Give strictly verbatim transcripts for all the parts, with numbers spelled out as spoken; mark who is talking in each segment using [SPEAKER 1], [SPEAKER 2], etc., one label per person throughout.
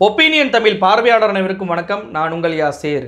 [SPEAKER 1] Opinion Tamil பார்வையாளர் அனைவருக்கும் வணக்கம். நான் உங்கள் Yasser.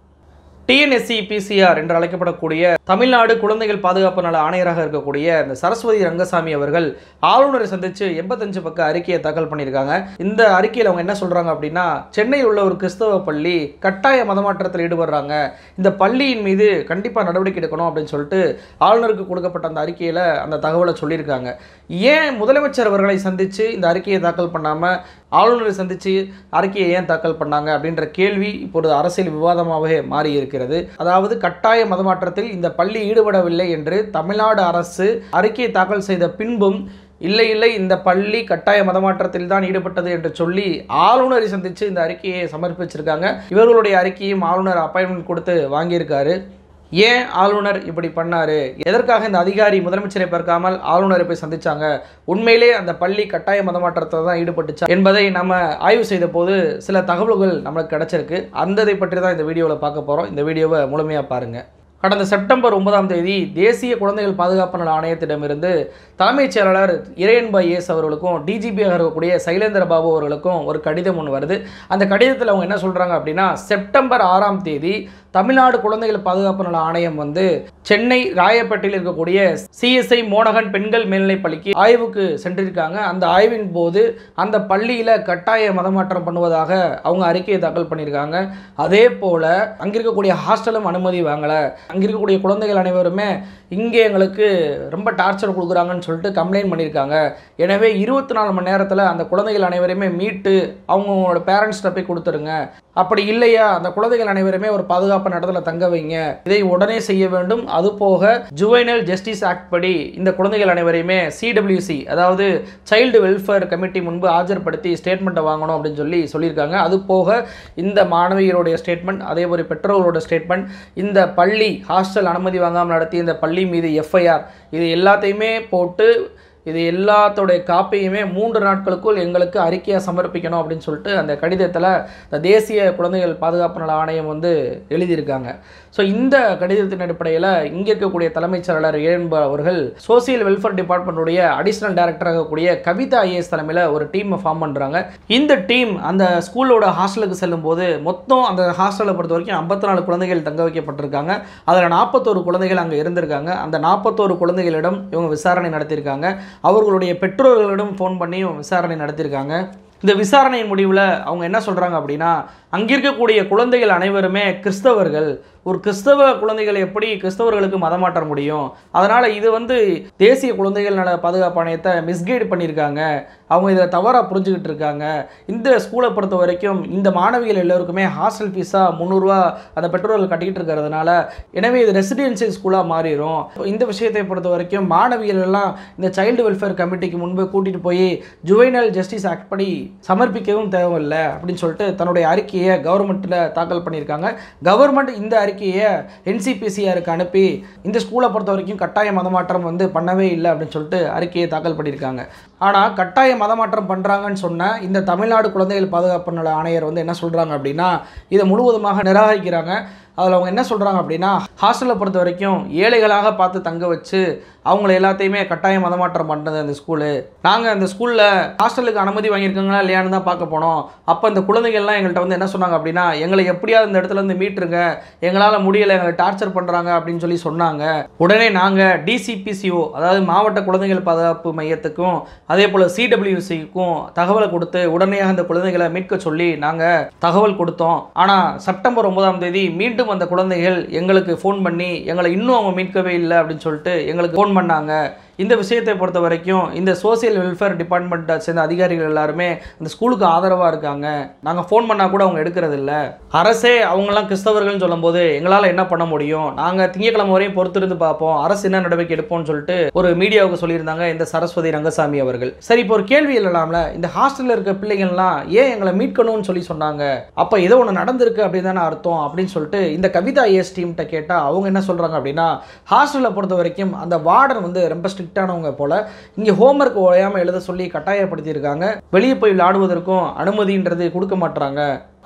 [SPEAKER 1] T N S C P C R என்று அழைக்கப்படக்கூடிய தமிழ்நாடு குழந்தைகள் பாதுகாப்பு நல ஆணையராக இருக்கக்கூடிய இந்த சரஸ்வதி ரங்கசாமி அவர்கள் ஆளுநரை சந்தித்து எண்பத்தஞ்சு பக்க அறிக்கையை தாக்கல் பண்ணியிருக்காங்க. இந்த அறிக்கையில் அவங்க என்ன சொல்கிறாங்க அப்படின்னா, சென்னையில் உள்ள ஒரு கிறிஸ்தவ பள்ளி கட்டாய மதமாற்றத்தில் ஈடுபடுறாங்க, இந்த பள்ளியின் மீது கண்டிப்பாக நடவடிக்கை எடுக்கணும் அப்படின்னு சொல்லிட்டு ஆளுநருக்கு கொடுக்கப்பட்ட அந்த அறிக்கையில் அந்த தகவலை சொல்லியிருக்காங்க. ஏன் முதலமைச்சர் அவர்களை சந்தித்து இந்த அறிக்கையை தாக்கல் பண்ணாமல் ஆளுநரை சந்தித்து அறிக்கையை ஏன் தாக்கல் பண்ணாங்க அப்படின்ற கேள்வி இப்பொழுது அரசியல் விவாதமாகவே மாறி இருக்கிறது. அதாவது கட்டாய மதமாற்றத்தில் இந்த பள்ளி ஈடுபடவில்லை என்று தமிழ்நாடு அரசு அறிக்கையை தாக்கல் செய்த பின்பும் இல்லை இல்லை இந்த பள்ளி கட்டாய மதமாற்றத்தில் தான் ஈடுபட்டது என்று சொல்லி ஆளுநரை சந்தித்து இந்த அறிக்கையை சமர்ப்பிச்சிருக்காங்க. இவர்களுடைய அறிக்கையும் ஆளுநர் அப்பாயின்மெண்ட் கொடுத்து வாங்கியிருக்காரு. ஏன் ஆளுநர் இப்படி பண்ணாரு, எதற்காக இந்த அதிகாரி முதலமைச்சரை பார்க்காமல் ஆளுநரை போய் சந்திச்சாங்க, உண்மையிலே அந்த பள்ளி கட்டாய மதமாற்றத்தில் தான் ஈடுபட்டுச்சா என்பதை நம்ம ஆய்வு செய்த போது சில தகவல்கள் நம்மளுக்கு கிடைச்சிருக்கு. அந்த பற்றி தான் இந்த வீடியோவில் பார்க்க போகிறோம். இந்த வீடியோவை முழுமையாக பாருங்கள். கடந்த செப்டம்பர் ஒன்பதாம் தேதி தேசிய குழந்தைகள் பாதுகாப்பு நல ஆணையத்திடமிருந்து தலைமைச் செயலாளர் இறையன்பா ஏஸ் அவர்களுக்கும் டிஜிபியாக இருக்கக்கூடிய சைலேந்திர பாபு அவர்களுக்கும் ஒரு கடிதம் ஒன்று வருது. அந்த கடிதத்தில் அவங்க என்ன சொல்கிறாங்க அப்படின்னா, செப்டம்பர் ஆறாம் தேதி தமிழ்நாடு குழந்தைகள் பாதுகாப்பு நல ஆணையம் வந்து சென்னை ராயப்பேட்டையில் இருக்கக்கூடிய சிஎஸ்ஐ மோனகன் பெண்கள் மேல்நிலைப் பள்ளிக்கு ஆய்வுக்கு சென்றிருக்காங்க. அந்த ஆய்வின் போது அந்த பள்ளியில் கட்டாய மதமாற்றம் பண்ணுவதாக அவங்க அறிக்கையை தாக்கல் பண்ணியிருக்காங்க. அதே போல் அங்கே இருக்கக்கூடிய ஹாஸ்டலும் அனுமதி வாங்கலை, அங்கே இருக்கக்கூடிய குழந்தைகள் அனைவருமே இங்கே எங்களுக்கு ரொம்ப டார்ச்சர் கொடுக்குறாங்கன்னு சொல்லிட்டு கம்ப்ளைண்ட் பண்ணியிருக்காங்க. எனவே இருபத்தி நாலு மணி நேரத்தில் அந்த குழந்தைகள் அனைவருமே மீட்டு அவங்களோட பேரண்ட்ஸ்கிட்ட போய் கொடுத்துருங்க, அப்படி இல்லையா அந்த குழந்தைகள் அனைவருமே ஒரு பாதுகாப்பு இடத்துல தங்க வைங்க, இதை உடனே செய்ய வேண்டும். அதுபோக ஜுவைனல் ஜஸ்டிஸ் ஆக்ட் படி இந்த குழந்தைகள் அனைவரையுமே சி டபிள்யூ சி அதாவது சைல்டு வெல்ஃபேர் கமிட்டி முன்பு ஆஜர்படுத்தி ஸ்டேட்மெண்ட்டை வாங்கணும் அப்படின்னு சொல்லி சொல்லியிருக்காங்க. அது போக இந்த மாணவியருடைய ஸ்டேட்மெண்ட், அதே மாதிரி பெற்றோர்களோட ஸ்டேட்மெண்ட், இந்த பள்ளி ஹாஸ்டல் அனுமதி வாங்காமல் நடத்தி இந்த பள்ளி மீது எஃப்ஐஆர், இது எல்லாத்தையுமே போட்டு இது எல்லாத்தோடைய காப்பியுமே மூன்று நாட்களுக்குள் எங்களுக்கு அறிக்கையாக சமர்ப்பிக்கணும் அப்படின்னு சொல்லிட்டு அந்த கடிதத்தில் இந்த தேசிய குழந்தைகள் பாதுகாப்பு நல ஆணையம் வந்து எழுதியிருக்காங்க. ஸோ இந்த கடிதத்தின் அடிப்படையில் இங்கே இருக்கக்கூடிய தலைமைச் செயலாளர் இறையன்பா அவர்கள் சோசியல் வெல்ஃபேர் டிபார்ட்மெண்ட்டுடைய அடிஷ்னல் டைரக்டராக இருக்கக்கூடிய கவிதா ஐஏஎஸ் தலைமையில் ஒரு டீமை ஃபார்ம் பண்ணுறாங்க. இந்த டீம் அந்த ஸ்கூலோட ஹாஸ்டலுக்கு செல்லும் போது மொத்தம் அந்த ஹாஸ்டலை பொறுத்த வரைக்கும் ஐம்பத்தி நாலு குழந்தைகள் தங்க வைக்கப்பட்டிருக்காங்க. அதில் நாற்பத்தோரு குழந்தைகள் அங்கே இருந்திருக்காங்க. அந்த நாற்பத்தோரு குழந்தைகளிடம் இவங்க விசாரணை நடத்தியிருக்காங்க. அவர்களுடைய பெற்றோர்களிடம் ஃபோன் பண்ணி விசாரணை நடத்தியிருக்காங்க. இந்த விசாரணையின் முடிவில் அவங்க என்ன சொல்கிறாங்க அப்படின்னா, அங்கே இருக்கக்கூடிய குழந்தைகள் அனைவருமே கிறிஸ்தவர்கள், ஒரு கிறிஸ்தவ குழந்தைகள் எப்படி கிறிஸ்தவர்களுக்கு மதமாற்ற முடியும், அதனால் இது வந்து தேசிய குழந்தைகள் நல பாதுகாப்பு ஆணையத்தை மிஸ்கைடு பண்ணியிருக்காங்க, அவங்க இதை தவறாக புரிஞ்சுக்கிட்டு இருக்காங்க. இந்த ஸ்கூலை பொறுத்த வரைக்கும் இந்த மாணவிகள் எல்லோருக்குமே ஹாஸ்டல் ஃபீஸாக முந்நூறுரூவா அந்த பெற்றோர்கள் கட்டிக்கிட்டு இருக்கிறதுனால எனவே இது ரெசிடென்சியல் ஸ்கூலாக மாறிடும். இந்த விஷயத்தை பொறுத்த வரைக்கும் மாணவிகள் எல்லாம் இந்த சைல்டு வெல்ஃபேர் கமிட்டிக்கு முன்பு கூட்டிகிட்டு போய் ஜுவைனல் ஜஸ்டிஸ் ஆக்ட் படி சமர்ப்பிக்கவும் தேவையில்லை அப்படின்னு சொல்லிட்டு தன்னுடைய அறிக்கையை கவர்மெண்ட்டில் தாக்கல் பண்ணியிருக்காங்க. கவர்மெண்ட் இந்த அறிக்கையை என் சி பி சி ஆருக்கு அனுப்பி இந்த ஸ்கூலை பொறுத்த வரைக்கும் கட்டாய மதமாற்றம் வந்து பண்ணவே இல்லை அப்படின்னு சொல்லிட்டு அறிக்கையை தாக்கல் பண்ணியிருக்காங்க. ஆனால் கட்டாய மதமாற்றம் பண்ணுறாங்கன்னு சொன்ன இந்த தமிழ்நாடு குழந்தைகள் பாதுகாப்பு நல ஆணையர் வந்து என்ன சொல்கிறாங்க அப்படின்னா, இதை முழுவதுமாக நிராகரிக்கிறாங்க. அதில் அவங்க என்ன சொல்கிறாங்க அப்படின்னா, ஹாஸ்டலை பொறுத்த வரைக்கும் ஏழைகளாக பார்த்து தங்க வச்சு அவங்கள எல்லாத்தையுமே கட்டாய மதமாற்றம் பண்ணுறது அந்த ஸ்கூலு. நாங்கள் அந்த ஸ்கூலில் ஹாஸ்டலுக்கு அனுமதி வாங்கியிருக்காங்களா இல்லையான்னு தான் பார்க்க போனோம். அப்போ இந்த குழந்தைகள்லாம் எங்கள்கிட்ட வந்து என்ன சொன்னாங்க அப்படின்னா, எங்களை எப்படியாவது இந்த இடத்துல இருந்து மீட்டுருங்க, எங்களால் முடியலை, எங்களை டார்ச்சர் பண்ணுறாங்க அப்படின்னு சொல்லி சொன்னாங்க. உடனே நாங்கள் D C P C O அதாவது மாவட்ட குழந்தைகள் பாதுகாப்பு மையத்துக்கும் அதே போல் சி டபிள்யூ சிக்கும் தகவலை கொடுத்து உடனடியாக அந்த குழந்தைகளை மீட்க சொல்லி நாங்கள் தகவல் கொடுத்தோம். ஆனால் செப்டம்பர் ஒன்பதாம் தேதி மீண்டும் அந்த குழந்தைகள் எங்களுக்கு ஃபோன் பண்ணி எங்களை இன்னும் அவங்க மீட்கவே இல்லை அப்படின்னு சொல்லிட்டு எங்களுக்கு ஃபோன் பண்ணாங்க. இந்த விஷயத்தை பொறுத்த வரைக்கும் இந்த சோசியல் வெல்ஃபேர் டிபார்ட்மெண்ட்டை சேர்ந்த அதிகாரிகள் எல்லாருமே இந்த ஸ்கூலுக்கு ஆதரவாக இருக்காங்க. நாங்கள் ஃபோன் பண்ணால் கூட அவங்க எடுக்கிறதில்ல. அரசே அவங்களாம் கிறிஸ்தவர்கள்னு சொல்லும்போது எங்களால் என்ன பண்ண முடியும், நாங்கள் திங்கட்கிழமை வரையும் பொறுத்திருந்து பார்ப்போம், அரசு என்ன நடவடிக்கை எடுப்போம்னு சொல்லிட்டு ஒரு மீடியாவுக்கு சொல்லியிருந்தாங்க இந்த சரஸ்வதி ரங்கசாமி அவர்கள். சரி, இப்போ ஒரு கேள்வி இல்லலாம்ல, இந்த ஹாஸ்டலில் இருக்க பிள்ளைங்கள்லாம் ஏன் எங்களை மீட்கணும்னு சொல்லி சொன்னாங்க, அப்போ ஏதோ ஒன்று நடந்திருக்கு அப்படின்னு தானே அர்த்தம் அப்படின்னு சொல்லிட்டு இந்த கவிதா ஐஏஎஸ் டீம்கிட்ட கேட்டால் அவங்க என்ன சொல்கிறாங்க அப்படின்னா, ஹாஸ்டலை பொறுத்த வரைக்கும் அந்த வார்டன் வந்து ரொம்ப ஸ்ட்ரிக்டானவங்க போல, இங்கே ஹோம்ஒர்க் ஓயாமல் எழுத சொல்லி கட்டாயப்படுத்தியிருக்காங்க. வெளியே போய் விளையாடுவதற்கும் அனுமதின்றது கொடுக்க மாட்டாங்க.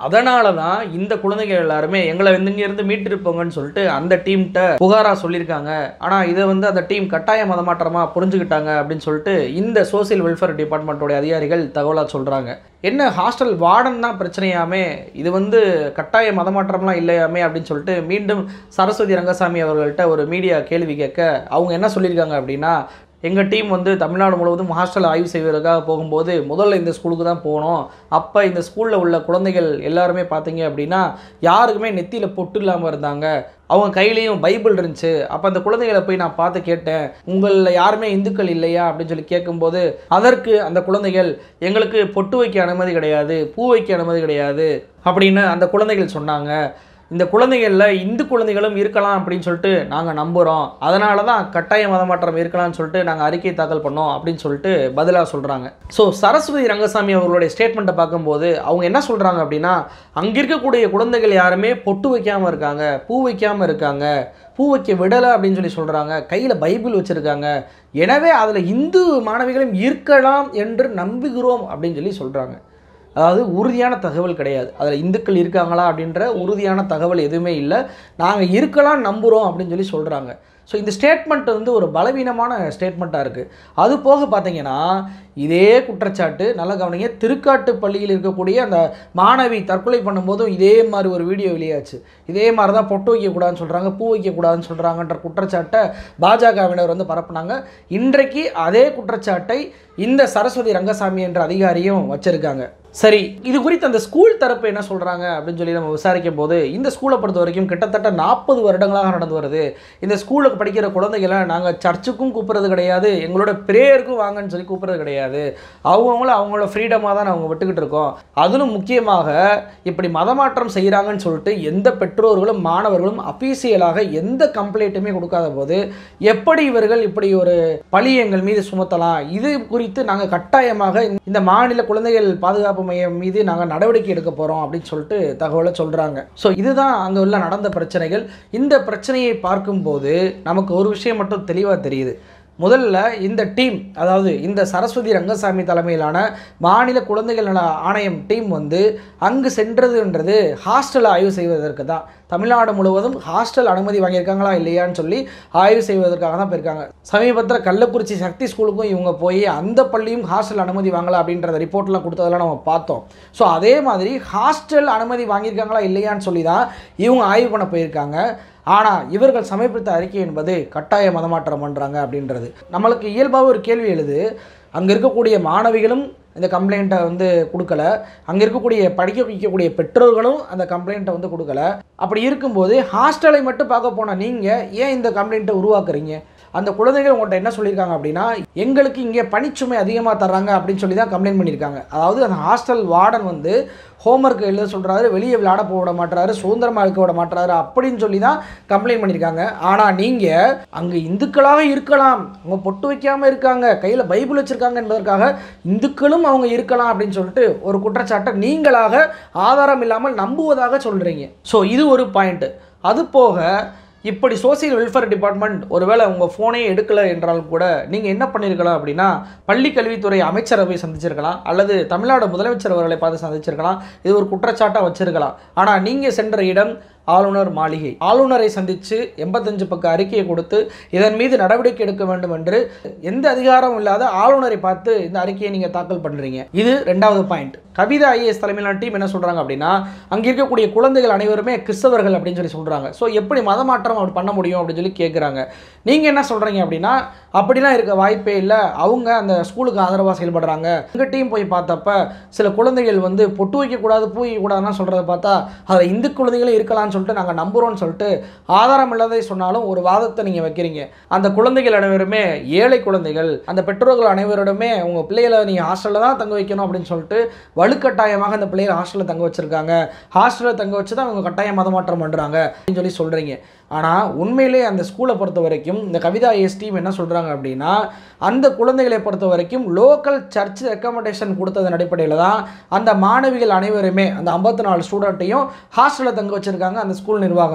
[SPEAKER 1] அதனால தான் இந்த குழந்தைகள் எல்லாருமே எங்களை வந்து இங்கேருந்து மீட்டிருப்போங்கன்னு சொல்லிட்டு அந்த டீம்கிட்ட புகாராக சொல்லியிருக்காங்க. ஆனால் இதை வந்து அந்த டீம் கட்டாய மதமாற்றமாக புரிஞ்சுக்கிட்டாங்க அப்படின்னு சொல்லிட்டு இந்த சோசியல் வெல்ஃபேர் டிபார்ட்மெண்ட்டோட அதிகாரிகள் தகவலாக சொல்கிறாங்க. என்ன ஹாஸ்டல் வார்டன் தான் பிரச்சனையாமே, இது வந்து கட்டாய மதமாற்றம்லாம் இல்லையாமே அப்படின்னு சொல்லிட்டு மீண்டும் சரஸ்வதி ரங்கசாமி அவர்கள்ட்ட ஒரு மீடியா கேள்வி கேட்க அவங்க என்ன சொல்லியிருக்காங்க அப்படின்னா, எங்கள் டீம் வந்து தமிழ்நாடு முழுவதும் ஹாஸ்டல் ஆய்வு செய்வதற்காக போகும்போது முதல்ல இந்த ஸ்கூலுக்கு தான் போனோம். அப்போ இந்த ஸ்கூலில் உள்ள குழந்தைகள் எல்லாருமே பார்த்தீங்க அப்படின்னா யாருக்குமே நெத்தியில் பொட்டு இல்லாமல் இருந்தாங்க. அவங்க கையிலையும் பைபிள் இருந்துச்சு. அப்போ அந்த குழந்தைகளை போய் நான் பார்த்து கேட்டேன், உங்களில் யாருமே இந்துக்கள் இல்லையா அப்படின்னு சொல்லி கேட்கும்போது அதற்கு அந்த குழந்தைகள் எங்களுக்கு பொட்டு வைக்க அனுமதி கிடையாது, பூ வைக்க அனுமதி கிடையாது அப்படின்னு அந்த குழந்தைகள் சொன்னாங்க. இந்த குழந்தைகளில் இந்து குழந்தைகளும் இருக்கலாம் அப்படின்னு சொல்லிட்டு நாங்கள் நம்புகிறோம். அதனால தான் கட்டாய மதமாற்றம் இருக்கலாம்னு சொல்லிட்டு நாங்கள் அறிக்கை தாக்கல் பண்ணோம் அப்படின்னு சொல்லிட்டு பதிலாக சொல்கிறாங்க. ஸோ சரஸ்வதி ரங்கசாமி அவர்களுடைய ஸ்டேட்மெண்ட்டை பார்க்கும்போது அவங்க என்ன சொல்கிறாங்க அப்படின்னா, அங்கே இருக்கக்கூடிய குழந்தைகள் யாருமே பொட்டு வைக்காமல் இருக்காங்க, பூ வைக்காமல் இருக்காங்க, பூ வைக்க விடலை அப்படின்னு சொல்லி சொல்கிறாங்க, கையில் பைபிள் வச்சுருக்காங்க. எனவே அதில் இந்து மாணவிகளும் இருக்கலாம் என்று நம்புகிறோம் அப்படின்னு சொல்லி சொல்கிறாங்க. அதாவது உறுதியான தகவல் கிடையாது, அதில் இந்துக்கள் இருக்காங்களா அப்படின்ற உறுதியான தகவல் எதுவுமே இல்லை, நாங்கள் இருக்கலாம் நம்புகிறோம் அப்படின்னு சொல்லி சொல்கிறாங்க. ஸோ இந்த ஸ்டேட்மெண்ட் வந்து ஒரு பலவீனமான ஸ்டேட்மெண்ட்டாக இருக்குது. அது போக பார்த்தீங்கன்னா இதே குற்றச்சாட்டு நல்ல கவனிங்க, திருக்காட்டு பள்ளியில் இருக்கக்கூடிய அந்த மாணவி தற்கொலை பண்ணும்போதும் இதே மாதிரி ஒரு வீடியோ வெளியாச்சு. இதே மாதிரி தான் பொட்டு வைக்கக்கூடாதுன்னு சொல்கிறாங்க, பூ வைக்கக்கூடாதுன்னு சொல்கிறாங்கன்ற குற்றச்சாட்டை பாஜகவினர் வந்து பரப்புனாங்க. இன்றைக்கு அதே குற்றச்சாட்டை இந்த சரஸ்வதி ரங்கசாமி என்ற அதிகாரியும் வச்சிருக்காங்க. சரி, இது குறித்து அந்த ஸ்கூல் தரப்பு என்ன சொல்கிறாங்க அப்படின்னு சொல்லி நம்ம விசாரிக்கும் போது, இந்த ஸ்கூலை பொறுத்த வரைக்கும் கிட்டத்தட்ட நாற்பது வருடங்களாக நடந்து வருது. இந்த ஸ்கூலுக்கு படிக்கிற குழந்தைகளை நாங்கள் சர்ச்சுக்கும் கூப்பிட்றது கிடையாது, எங்களோட பிரேயருக்கும் வாங்கன்னு சொல்லி கூப்பிட்றது கிடையாது. அவங்கவுங்கள அவங்களோட ஃப்ரீடமாக தான் அவங்க விட்டுக்கிட்டு இருக்கோம். அதிலும் முக்கியமாக இப்படி மதமாற்றம் செய்கிறாங்கன்னு சொல்லிட்டு எந்த பெற்றோர்களும் மாணவர்களும் அஃபீஷியலாக எந்த கம்ப்ளைண்ட்டுமே கொடுக்காத போது எப்படி இவர்கள் இப்படி ஒரு பழி எங்கள் மீது சுமத்தலாம்? இது குறித்து நாங்கள் கட்டாயமாக இந்த மாநில குழந்தைகள் பாதுகாப்பு மையம் மீது நாங்கள் நடவடிக்கை எடுக்க போகிறோம் அப்படின்னு சொல்லிட்டு தகவலை சொல்கிறாங்க. ஸோ இதுதான் அங்கே உள்ள நடந்த பிரச்சனைகள். இந்த பிரச்சனையை பார்க்கும்போது நமக்கு ஒரு விஷயம் மட்டும் தெளிவாக தெரியுது. முதல்ல இந்த டீம், அதாவது இந்த சரஸ்வதி ரங்கசாமி தலைமையிலான மாநில குழந்தைகள் நல ஆணையம் டீம் வந்து அங்கு சென்றதுன்றது ஹாஸ்டல் ஆய்வு செய்வதற்கு தான். தமிழ்நாடு முழுவதும் ஹாஸ்டல் அனுமதி வாங்கியிருக்காங்களா இல்லையான்னு சொல்லி ஆய்வு செய்வதற்காக தான் போயிருக்காங்க. சமீபத்தில் கள்ளக்குறிச்சி சக்தி ஸ்கூலுக்கும் இவங்க போய் அந்த பள்ளியும் ஹாஸ்டல் அனுமதி வாங்கலாம் அப்படின்றத ரிப்போர்ட்லாம் கொடுத்ததெல்லாம் நம்ம பார்த்தோம். ஸோ அதே மாதிரி ஹாஸ்டல் அனுமதி வாங்கியிருக்காங்களா இல்லையான்னு சொல்லி தான் இவங்க ஆய்வு பண்ண போயிருக்காங்க. ஆனால் இவர்கள் சமர்ப்பித்த அறிக்கை என்பது கட்டாய மதமாற்றம் பண்ணுறாங்க அப்படின்றது நம்மளுக்கு இயல்பாக ஒரு கேள்வி எழுது. அங்கே இருக்கக்கூடிய மாணவிகளும் இந்த கம்ப்ளைண்ட்டை வந்து கொடுக்கல, அங்கே இருக்கக்கூடிய படிக்க வைக்கக்கூடிய பெற்றோர்களும் அந்த கம்ப்ளைண்ட்டை வந்து கொடுக்கல. அப்படி இருக்கும்போது ஹாஸ்டலை மட்டும் பார்க்க போனால் நீங்கள் ஏன் இந்த கம்ப்ளைண்ட்டை உருவாக்குறீங்க? அந்த குழந்தைகள் உங்கள்கிட்ட என்ன சொல்லியிருக்காங்க அப்படின்னா, எங்களுக்கு இங்கே பணிச்சுமை அதிகமாக தர்றாங்க அப்படின்னு சொல்லி தான் கம்ப்ளைண்ட் பண்ணியிருக்காங்க. அதாவது அந்த ஹாஸ்டல் வார்டன் வந்து ஹோம்ஒர்க் எழுத சொல்கிறாரு, வெளியே விளையாட போக விட மாட்டுறாரு, சுதந்திரமாக இருக்க விட மாட்டுறாரு அப்படின்னு சொல்லி தான் கம்ப்ளைண்ட் பண்ணியிருக்காங்க. ஆனால் நீங்கள் அங்கே இந்துக்களாக இருக்கலாம், அவங்க பொட்டு வைக்காமல் இருக்காங்க, கையில் பைபிள் வச்சுருக்காங்க என்பதற்காக இந்துக்களும் அவங்க இருக்கலாம் அப்படின்னு சொல்லிட்டு ஒரு குற்றச்சாட்டை நீங்களாக ஆதாரம் இல்லாமல் நம்புவதாக சொல்கிறீங்க. ஸோ இது ஒரு பாயிண்ட்டு. அது போக இப்படி சோசியல் வெல்ஃபேர் டிபார்ட்மெண்ட் ஒருவேளை உங்கள் ஃபோனே எடுக்கலை என்றாலும் கூட நீங்கள் என்ன பண்ணியிருக்கலாம் அப்படின்னா, பள்ளி கல்வித்துறை அமைச்சரை போய் சந்திச்சிருக்கலாம், அல்லது தமிழ்நாடு முதலமைச்சர் அவர்களை பார்த்து சந்திச்சிருக்கலாம். இது ஒரு குற்றச்சாட்டாக வச்சிருக்கலாம். ஆனால் நீங்கள் சென்ற இடம் ஆளுநர் மாளிகை. ஆளுநரை சந்தித்து எண்பத்தஞ்சு பக்க அறிக்கையை கொடுத்து இதன் மீது நடவடிக்கை எடுக்க வேண்டும் என்று எந்த அதிகாரமும் இல்லாத ஆளுநரை பார்த்து இந்த அறிக்கையை நீங்கள் தாக்கல் பண்ணுறீங்க. இது ரெண்டாவது பாயிண்ட். கவிதா ஐஏஎஸ் தலைமையிலான டீம் என்ன சொல்கிறாங்க அப்படின்னா, அங்கே இருக்கக்கூடிய குழந்தைகள் அனைவருமே கிறிஸ்தவர்கள் அப்படின்னு சொல்லி சொல்கிறாங்க. ஸோ எப்படி மதமாற்றம் அப்படி பண்ண முடியும் அப்படின்னு சொல்லி கேட்குறாங்க. நீங்கள் என்ன சொல்கிறீங்க அப்படின்னா, அப்படிலாம் இருக்க வாய்ப்பே இல்லை, அவங்க அந்த ஸ்கூலுக்கு ஆதரவாக செயல்படுறாங்க. எங்கள் டீம் போய் பார்த்தப்ப சில குழந்தைகள் வந்து பொட்டு வைக்கக்கூடாது, பூ வைக்கக்கூடாதுன்னு சொல்கிறத பார்த்தா அதில் இந்து குழந்தைகளும் இருக்கலாம்னு சொல்லிட்டு நாங்கள் நம்புகிறோன்னு சொல்லிட்டு ஆதாரம் இல்லாததை சொன்னாலும் ஒரு வாதத்தை நீங்கள் வைக்கிறீங்க. அந்த குழந்தைகள் அனைவருமே ஏழை குழந்தைகள், அந்த பெற்றோர்கள் அனைவருமே உங்கள் பிள்ளைகளை நீங்கள் ஹாஸ்டலில் தான் தங்க வைக்கணும் அப்படின்னு சொல்லிட்டு வலுக்கட்டாயமாக அந்த பிள்ளைகளை ஹாஸ்டலில் தங்க வச்சுருக்காங்க. ஹாஸ்டலில் தங்க வச்சு தான் அவங்க கட்டாய மதமாற்றம் பண்ணுறாங்க அப்படின்னு சொல்லி சொல்கிறீங்க. ஆனால் உண்மையிலே அந்த ஸ்கூலை பொறுத்த வரைக்கும் இந்த கவிதா ஐஏஎஸ் டீம் என்ன சொல்கிறாங்க அப்படின்னா, அந்த குழந்தைகளை பொறுத்த வரைக்கும் லோக்கல் சர்ச் ரெக்கமெண்டேஷன் கொடுத்ததன் அடிப்படையில் தான் அந்த மாணவிகள் அனைவருமே அந்த ஐம்பத்தி நாலு ஸ்டூடெண்ட்டையும் ஹாஸ்டலில் தங்க வச்சுருக்காங்க அந்த ஸ்கூல் நிர்வாகம்.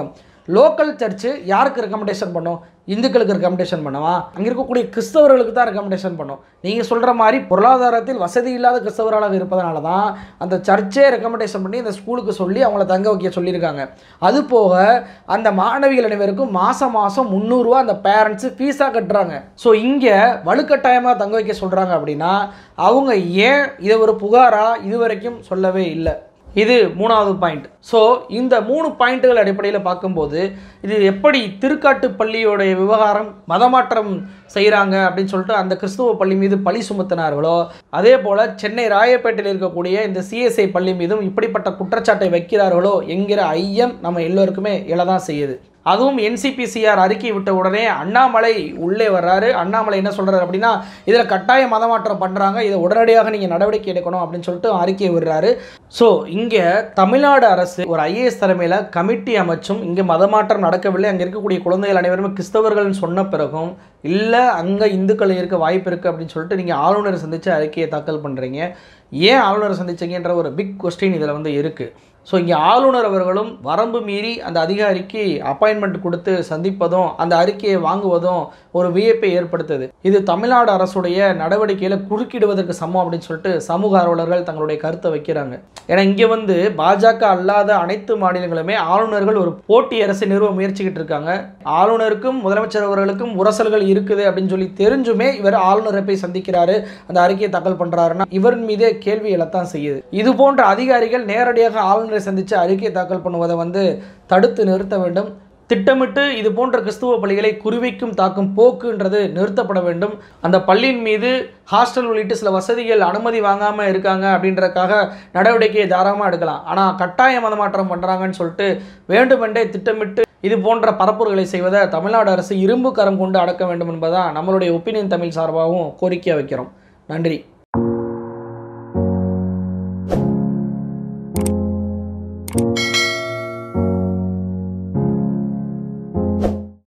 [SPEAKER 1] லோக்கல் சர்ச்சு யாருக்கு ரெக்கமெண்டேஷன் பண்ணும்? இந்துக்களுக்கு ரெக்கமெண்டேஷன் பண்ணுவா? அங்கே இருக்கக்கூடிய கிறிஸ்தவர்களுக்கு தான் ரெக்கமெண்டேஷன் பண்ணும். நீங்கள் சொல்கிற மாதிரி பொருளாதாரத்தில் வசதி இல்லாத கிறிஸ்தவர்களாக இருப்பதனால தான் அந்த சர்ச்சே ரெக்கமெண்டேஷன் பண்ணி இந்த ஸ்கூலுக்கு சொல்லி அவங்கள தங்க வைக்க சொல்லியிருக்காங்க. அது போக அந்த மாணவிகள் அனைவருக்கும் மாதம் மாதம் முந்நூறுரூவா அந்த பேரண்ட்ஸு ஃபீஸாக கட்டுறாங்க. ஸோ இங்கே வலுக்கட்டாயமாக தங்க வைக்க சொல்கிறாங்க அப்படின்னா அவங்க ஏன் இதை ஒரு புகாராக இது வரைக்கும் சொல்லவே இல்லை. இது மூணாவது பாயிண்ட். ஸோ இந்த மூணு பாயிண்ட்டுகள் அடிப்படையில் பார்க்கும்போது இது எப்படி திருக்காட்டு பள்ளியோடைய விவகாரம் மதமாற்றம் செய்கிறாங்க அப்படின்னு சொல்லிட்டு அந்த கிறிஸ்துவ பள்ளி மீது பழி சுமத்தினார்களோ, அதே போல் சென்னை ராயப்பேட்டையில் இருக்கக்கூடிய இந்த சிஎஸ்ஐ பள்ளி மீதும் இப்படிப்பட்ட குற்றச்சாட்டை வைக்கிறார்களோ என்கிற ஐயம் நம்ம எல்லோருக்குமே எழதான் செய்யுது. அதுவும் என்சிபிசிஆர் அறிக்கை விட்ட உடனே அண்ணாமலை உள்ளே வர்றாரு. அண்ணாமலை என்ன சொல்கிறார் அப்படின்னா இதில் கட்டாய மதமாற்றம் பண்ணுறாங்க, இதை உடனடியாக நீங்கள் நடவடிக்கை எடுக்கணும் அப்படின்னு சொல்லிட்டு அறிக்கை விடுறாரு. ஸோ இங்கே தமிழ்நாடு அரசு ஒரு ஐஏஎஸ் தலைமையில் கமிட்டி அமைச்சும் இங்கே மதமாற்றம் நடக்கவில்லை, அங்கே இருக்கக்கூடிய குழந்தைகள் அனைவருமே கிறிஸ்தவர்கள்னு சொன்ன பிறகும் இல்லை அங்கே இந்துக்கள் இருக்க வாய்ப்பு இருக்குது அப்படின்னு சொல்லிட்டு நீங்கள் ஆளுநரை சந்தித்து அறிக்கையை தாக்கல் பண்ணுறீங்க. ஏன் ஆளுநரை சந்திச்சிங்கன்ற ஒரு பிக் கொஸ்டின் இதில் வந்து இருக்குது. ஸோ இங்கே ஆளுநர் அவர்களும் வரம்பு மீறி அந்த அதிகாரிக்கு அப்பாயின்மெண்ட் கொடுத்து சந்திப்பதும் அந்த அறிக்கையை வாங்குவதும் ஒரு வியப்பை ஏற்படுத்துது. இது தமிழ்நாடு அரசுடைய நடவடிக்கையில் குறுக்கிடுவதற்கு சமம் அப்படின்னு சொல்லிட்டு சமூக ஆர்வலர்கள் தங்களுடைய கருத்தை வைக்கிறாங்க. ஏன்னா இங்கே வந்து பாஜக அல்லாத அனைத்து மாநிலங்களுமே ஆளுநர்கள் ஒரு போட்டி அரசை நிறுவ முயற்சிக்கிட்டு இருக்காங்க. ஆளுநருக்கும் முதலமைச்சர் அவர்களுக்கும் உரசல்கள் இருக்குது அப்படின்னு சொல்லி தெரிஞ்சுமே இவர் ஆளுநரை போய் சந்திக்கிறாரு, அந்த அறிக்கையை தாக்கல் பண்ணுறாருன்னா இவர் மீதே கேள்வி எழத்தான் செய்யுது. இது போன்ற அதிகாரிகள் நேரடியாக ஆளுநரை சந்தித்து அறிக்கை தாக்கல் பண்ணுவதை வந்து தடுத்து நிறுத்த வேண்டும். திட்டமிட்டு இது போன்ற கிறிஸ்துவ பள்ளிகளை குறிவைக்கும் தாக்கும் போக்குன்றது நிறுத்தப்பட வேண்டும். அந்த பள்ளியின் மீது ஹாஸ்டல் உள்ளிட்டு சில வசதிகள் அனுமதி வாங்காமல் இருக்காங்க அப்படின்றதுக்காக நடவடிக்கையை தாராளமாக எடுக்கலாம். ஆனால் கட்டாய மதமாற்றம் பண்ணுறாங்கன்னு சொல்லிட்டு வேண்டுமென்றே திட்டமிட்டு இது போன்ற பரப்புரைகளை செய்வதை தமிழ்நாடு அரசு இரும்பு கரம் கொண்டு அடக்க வேண்டும் என்பதுதான் நம்மளுடைய ஒப்பீனியன் தமிழ் சார்பாகவும் கோரிக்கை வைக்கிறோம். நன்றி.